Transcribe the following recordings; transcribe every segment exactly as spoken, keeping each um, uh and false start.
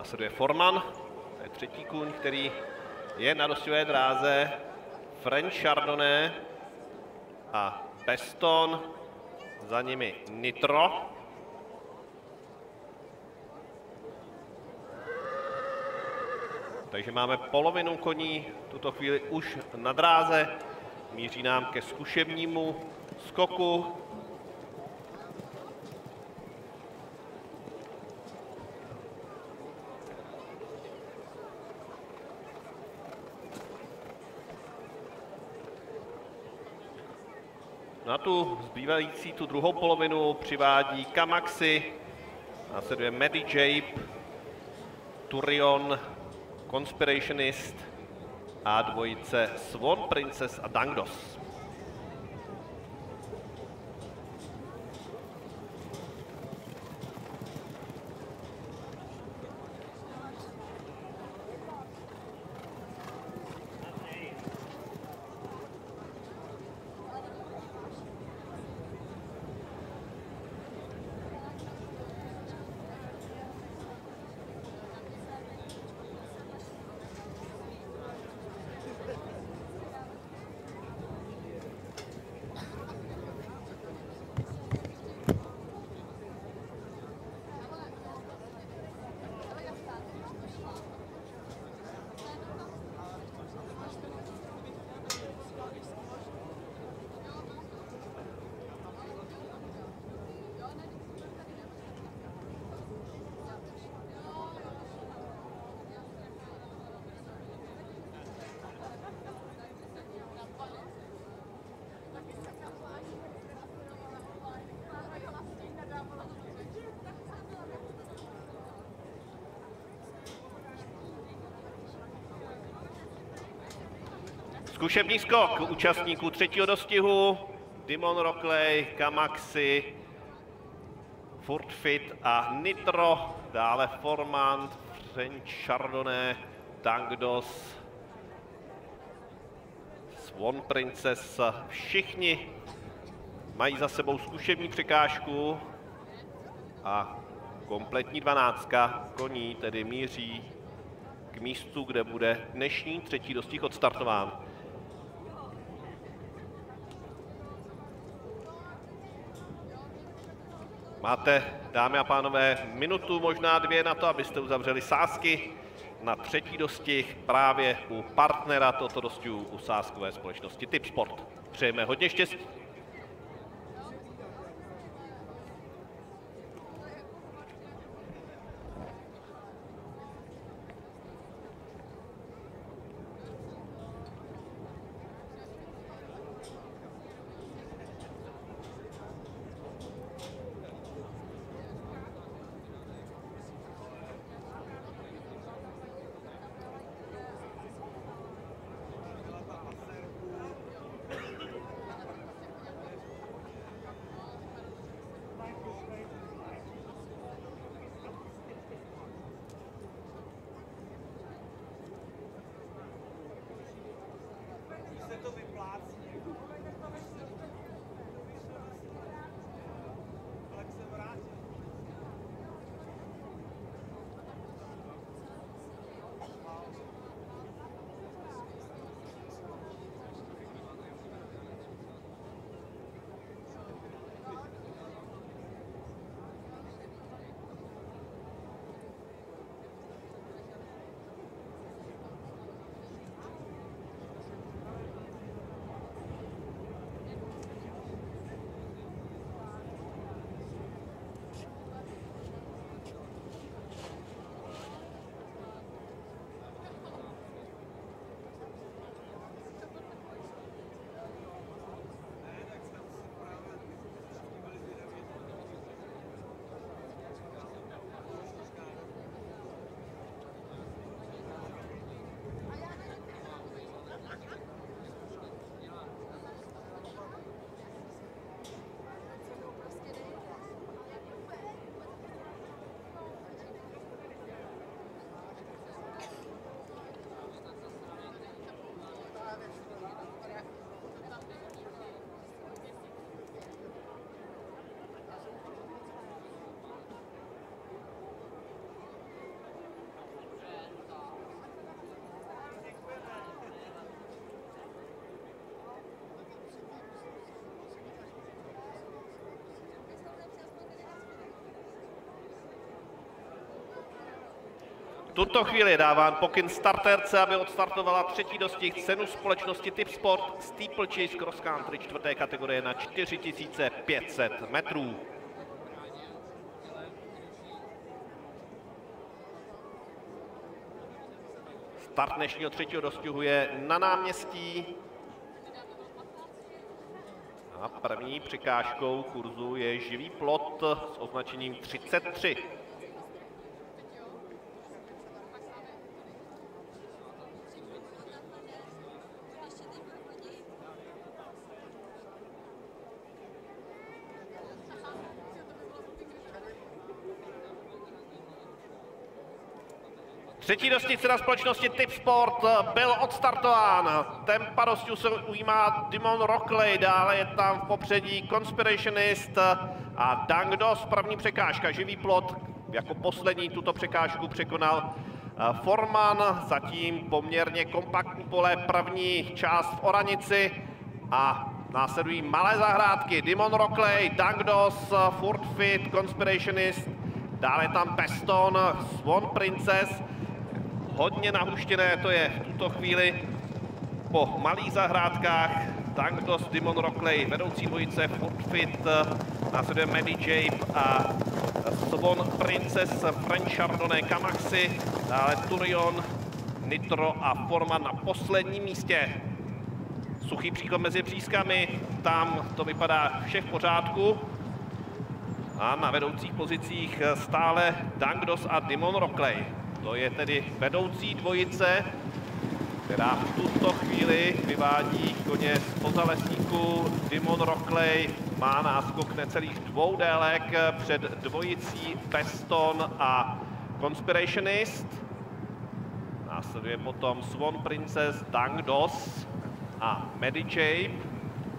Následuje Forman, to je třetí kůň, který je na dostihové dráze. French Chardonnay a Beston, za nimi Nitro. Takže máme polovinu koní v tuto chvíli už na dráze. Míří nám ke zkušebnímu skoku. Na tu zbývající, tu druhou polovinu přivádí Kamaxy, následuje Medijape, Turion, Conspirationist a dvojice Swan Princess a Dangdos. Zkušební skok účastníků třetího dostihu, Dimon Rockley, Kamaxy, Furtfit a Nitro, dále Formant, French Chardonnay, Dangdos, Swan Princess, všichni mají za sebou zkušební překážku a kompletní dvanáctka koní tedy míří k místu, kde bude dnešní třetí dostih odstartován. Máte, dámy a pánové, minutu, možná dvě na to, abyste uzavřeli sázky na třetí dostih právě u partnera tohoto dostihu, u sázkové společnosti Tipsport. Přejeme hodně štěstí. tuto chvíli dáván pokyn starterce, aby odstartovala třetí dostih cenu společnosti Tipsport Steeplechase Cross Country čtvrté kategorie na čtyři tisíce pět set metrů. Start dnešního třetího dostihu je na náměstí. A první překážkou kurzu je živý plot s označením třicet tři. Třetí dostih cena společnosti Tipsport byl odstartován. Tempa dostihu se ujímá Dimon Rockley, dále je tam v popředí Conspirationist a Dangdos, první překážka, živý plot. Jako poslední tuto překážku překonal Forman, zatím poměrně kompaktní pole, první část v oranici a následují malé zahrádky. Dimon Rockley, Dangdos, Furt Fit, Conspirationist, dále je tam Peston, Swan Princess. Hodně nahuštěné to je v tuto chvíli po malých zahrádkách. Dangdos, Dimon Rockley, vedoucí dvojice Furt Fit, následuje Medi Jape a Swan Princess, French Chardonnay, Kamaxi, dále Turion, Nitro a Forman na posledním místě. Suchý příchod mezi přískami, tam to vypadá vše v pořádku. A na vedoucích pozicích stále Dangdos a Dimon Rockley. To je tedy vedoucí dvojice, která v tuto chvíli vyvádí koně spoza lesníku. Dimon Rockley má náskok necelých dvou délek před dvojicí Peston a Conspirationist. Následuje potom Swan Princess, Dangdos a Medi Jape.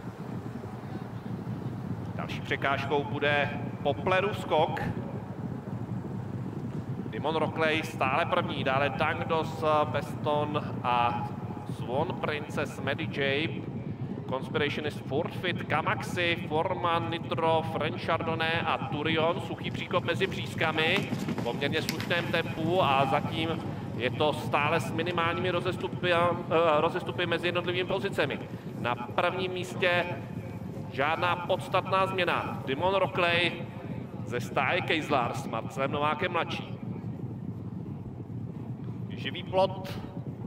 Další překážkou bude Poplerův skok. Dimon Rockley stále první, dále Dangdos, Peston a Swan Princess, Medi Jape, Conspirationist, Furt Fit, Kamaxi, Forman, Nitro, French Chardonnay a Turion. Suchý příkop mezi přískami, v poměrně slušném tempu a zatím je to stále s minimálními rozestupy, rozestupy mezi jednotlivými pozicemi. Na prvním místě žádná podstatná změna. Dimon Rockley ze stáje Kejzlar s Marcelem Novákem mladší. Živý plot,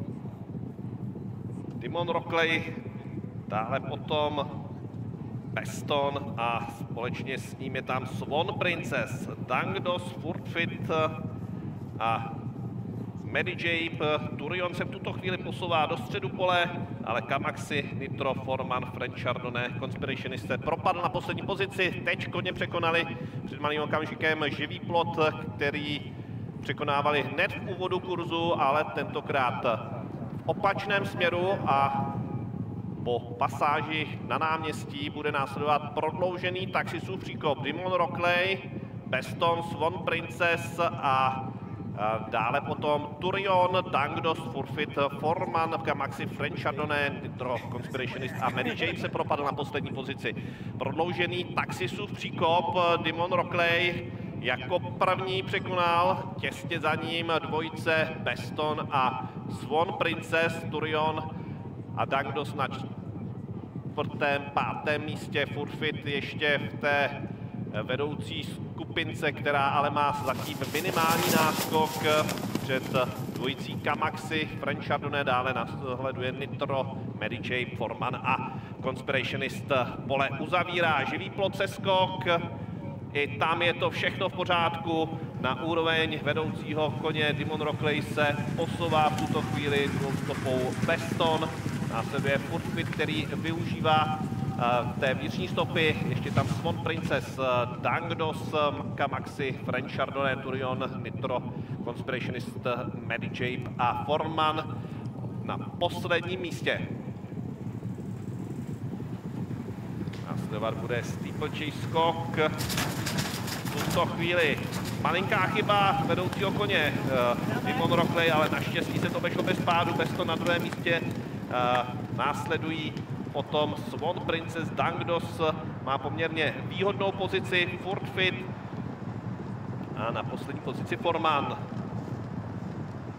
Dimon Rockley, dále potom Peston a společně s ním je tam Swan Princess, Dangdos, Furt Fit a Medi Jape. Turion se v tuto chvíli posouvá do středu pole, ale Kamaxi, Nitro, Forman, French Chardonnay, Conspirationist se propadl na poslední pozici. Teď koně překonali před malým okamžikem živý plot, který překonávali hned v úvodu kurzu, ale tentokrát v opačném směru a po pasáži na náměstí bude následovat prodloužený taxisův příkop. Dimon Rockley, Peston, Swan Princess a dále potom Turion, Dangdos, Furt Fit, Forman, Kamaxi, French Chardonnay, Nitro, Conspirationist a Medi Jape se propadl na poslední pozici. Prodloužený taxisův příkop, Dimon Rockley jako první překonal, těsně za ním dvojice Peston a Swan Princess, Turion a Dangdos na čtvrtém, pátém místě. Furt Fit ještě v té vedoucí skupince, která ale má zatím minimální náskok před dvojicí Kamaxi, French Chardonnay, dále následuje Nitro, Medi Jape, Forman a Conspirationist. Pole uzavírá živý plot seskok. I tam je to všechno v pořádku. Na úroveň vedoucího koně Dimon Rockley se posouvá v tuto chvíli dvoustopou Peston. Následuje Furt Fit, který využívá uh, té vnitřní stopy. Ještě tam Swan Princess, uh, Dangdos, um, Kamaxi, French Chardonnay, Turion, Nitro, Conspirationist, Medi Jape a Forman na posledním místě. Následovat bude Steeplechase skok. V tuto chvíli malinká chyba vedoucího koně uh, Dimon Rockley, ale naštěstí se to obešlo bez pádu. Peston na druhém místě. Uh, následují potom Swan Princess, Dangdos má poměrně výhodnou pozici, Furt Fit a na poslední pozici Forman.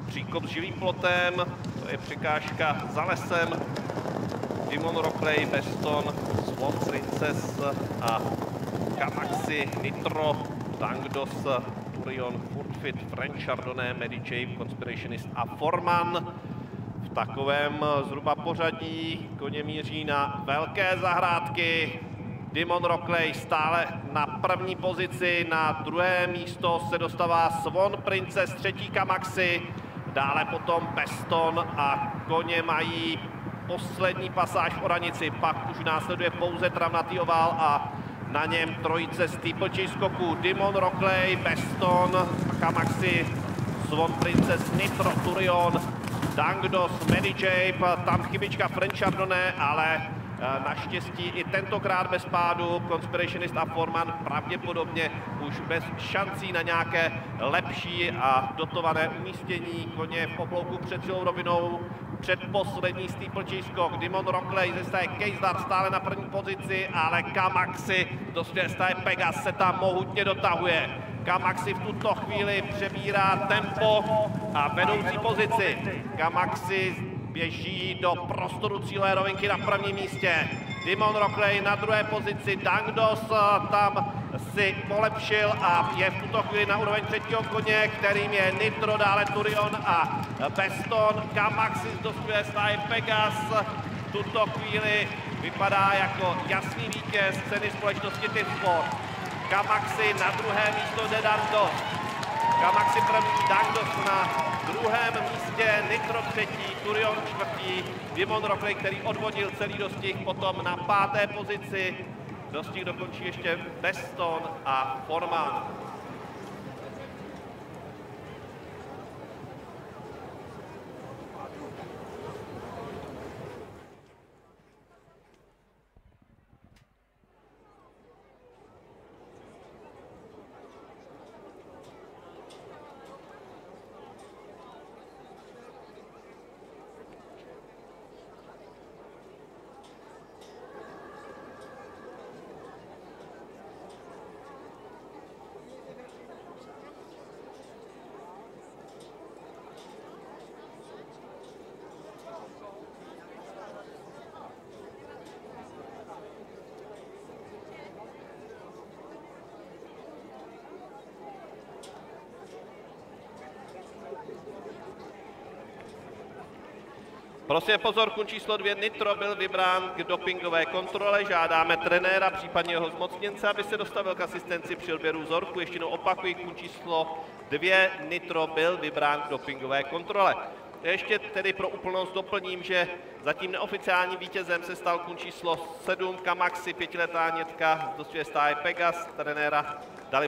příkop s živým plotem, to je překážka za lesem. Dimon Rockley, Beston, Swan Princess a Kamaxi, Nitro, Dangdos, Turion, Furtfit, French Chardonnay, Medicape, Conspirationist a Forman. V takovém zhruba pořadí koně míří na velké zahrádky. Dimon Rockley stále na první pozici, na druhé místo se dostává Swan Princess, třetí Kamaxi, dále potom Beston a koně mají poslední pasáž v oranici, pak už následuje pouze travnatý ovál a na něm trojice steeplechase skoků. Dimon Rockley, Beston, Kamaxi, Swan Princess, Nitro, Turion, Dangdos, Medicape, tam chybička French Chardonnay, ale naštěstí i tentokrát bez pádu. Conspirationist a Forman pravděpodobně už bez šancí na nějaké lepší a dotované umístění. Koně v oblouku před celou rovinou, předposlední steeplechase skok. Dimon Rockley ze stáje Keysdar stále na první pozici, ale Kamaxi do své stáje Pegas se tam mohutně dotahuje. Kamaxi v tuto chvíli přebírá tempo a vedoucí pozici. Kamaxi běží do prostoru cílové rovinky na prvním místě. Dimon Rockley na druhé pozici, Dangdos tam si polepšil a je v tuto chvíli na úroveň třetího koně, kterým je Nitro, dále Turion a Beston. Kamaxi z dospělé stáje Pegas v tuto chvíli vypadá jako jasný vítěz ceny společnosti Team Sport. Kamaxi na druhé místo jde Dangdos. Kamaxi první, Dangdos na druhém místě, Nitro třetí, Turion čtvrtý, Dimon Rockley, který odvodil celý dostih, potom na páté pozici. Dostih dokončí ještě Beston a Forman. Prosím pozor, kun číslo dvě Nitro byl vybrán k dopingové kontrole. Žádáme trenéra, případně jeho zmocněnce, aby se dostavil k asistenci při odběru vzorku. Ještě jednou opakuji, kun číslo dvě Nitro byl vybrán k dopingové kontrole. Ještě tedy pro úplnost doplním, že zatím neoficiálním vítězem se stal kun číslo sedm Kamaxi, pětiletá Nětka z dospělé stáje Pegas. Trenéra dali